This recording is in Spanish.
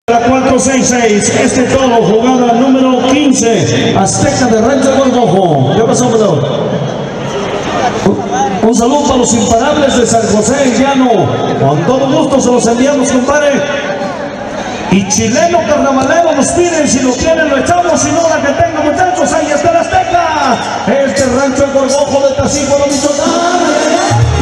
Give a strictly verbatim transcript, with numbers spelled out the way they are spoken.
La cuatro seis seis, este todo, jugada número quince, Azteca de Rancho Gorgojo. ¿Qué pasó, Pedro? Un saludo para los imparables de San José y Llano. Con todo gusto se los enviamos, compadre. Y chileno carnavalero nos piden, si lo tienen lo echamos, si no la que tenga, muchachos, ahí está la Azteca. Este Rancho Gorgojo de Tasícuaro, Michoacán.